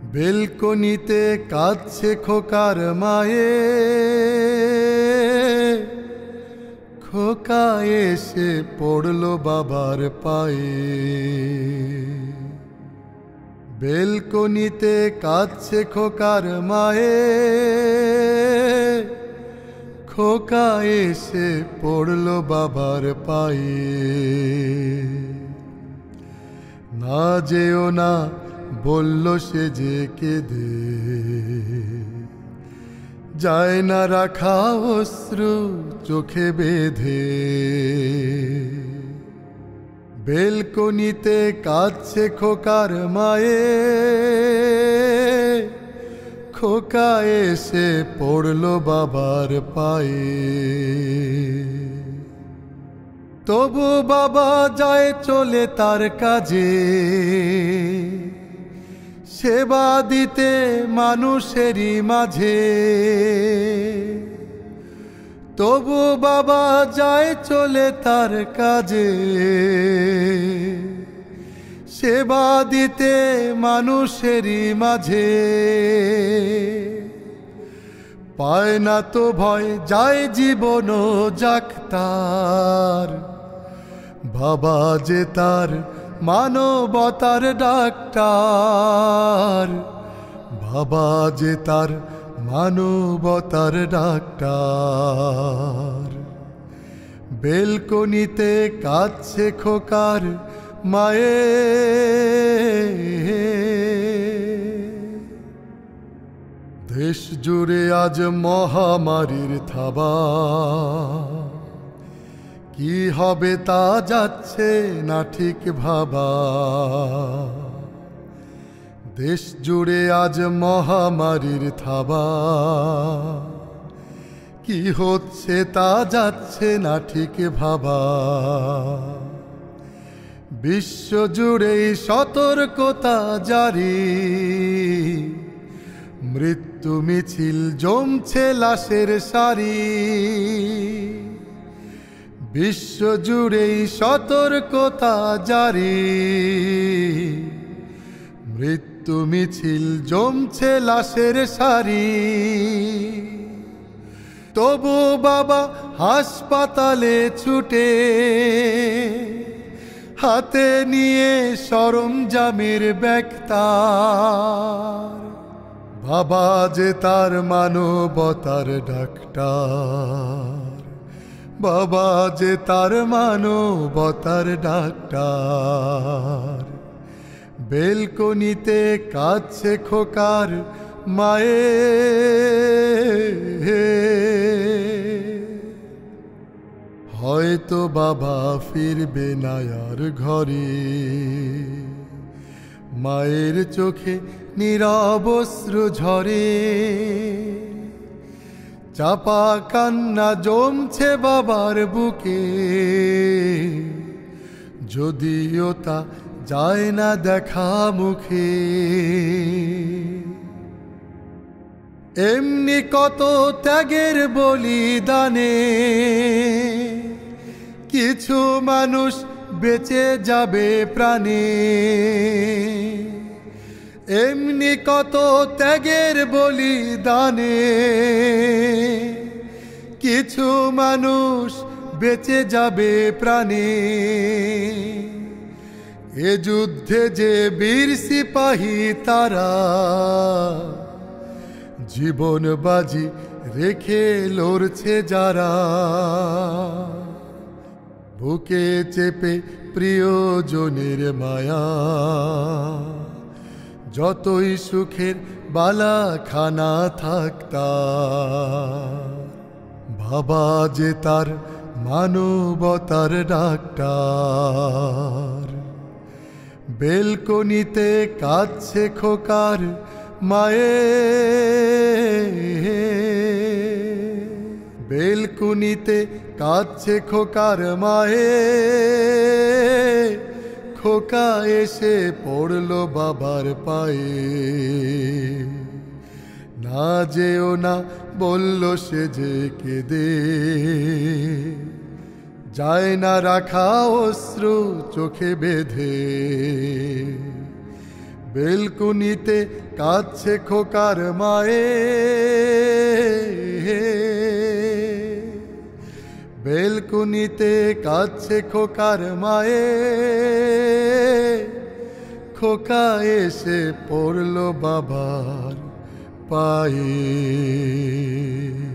বেলকনিতে কাঁদছে খোকার মায়ে, খোকা এসে পড়ল বাবার পায়ে। বেলকনিতে কাঁদছে খোকার মায়ে, খোকা এসে পড়ল বাবার পায়ে। না যেও না বলল সে যে কেঁদে, যায় না রাখা অশ্রু চোখে বেঁধে। বেলকনিতে কাঁদছে খোকার মায়ে, খোকা এসে পড়ল বাবার পায়ে। তবু বাবা যায় চলে তার কাজে, সেবা দিতে মানুষেরই মাঝে। তবু বাবা যায় চলে তার কাজে, সেবা দিতে মানুষেরই মাঝে। পায় না তো ভয়, যায় জীবন যাক তার, বাবা যে তার মানবতার ডাক্তার। বাবা যে তার মানবতার ডাক্তার। বেলকনিতে কাঁদছে খোকার মায়ে। দেশ জুড়ে আজ মহামারীর থাবা, কি হবে তা যাচ্ছে না ঠিক ভাবা। দেশ জুড়ে আজ মহামারীর থাবা, কি হচ্ছে তা যাচ্ছে না ঠিক ভাবা। বিশ্ব জুড়েই সতর্কতা জারি, মৃত্যু মিছিল জমছে লাশের সারি। বিশ্ব জুড়েই সতর্কতা জারি, মৃত্যু মিছিল জমছে লাশের সারি। তবু বাবা হাসপাতালে ছুটে, হাতে নিয়ে সরঞ্জামের ব্যাগ তার। বাবা যে তার মানবতার ডাক্তার, বাবা যে তার মানবতার ডাক্তার। বেলকনিতে কাঁদছে খোকার মায়ে। হয়তো বাবা ফিরবে না আর ঘরে, মায়ের চোখে নীরব অশ্রু ঝরে। চাপা কান্না জমছে বাবার বুকে, যদিও তা যায় না দেখা মুখে। এমনি কত ত্যাগের বলিদানে কিছু মানুষ বেঁচে যাবে প্রাণে। এমনি কত ত্যাগের বলিদানে কিছু মানুষ বেঁচে যাবে প্রাণে। এ যুদ্ধে যে বীর সিপাহী তারা, জীবন বাজি রেখে লড়ছে যারা। বুকে চেপে প্রিয়জনের মায়া, যতই সুখের বালাখানা থাকতা। বাবা যে তার মানবতার ডাক্তার। বেলকনিতে কাঁদছে খোকার মায়ে। বেলকনিতে কাঁদছে খোকার মায়ে, খোকা এসে পড়ল বাবার পায়ে। না যেও না বলল সে যে কেঁদে, যায় না রাখা অশ্রু চোখে বেঁধে। বেলকুনিতে কাঁদছে খোকার মায়ে, বেলকুনিতে কাঁদছে খোকার মায়ে, খোকা এসে পড়ল বাবার পায়ে।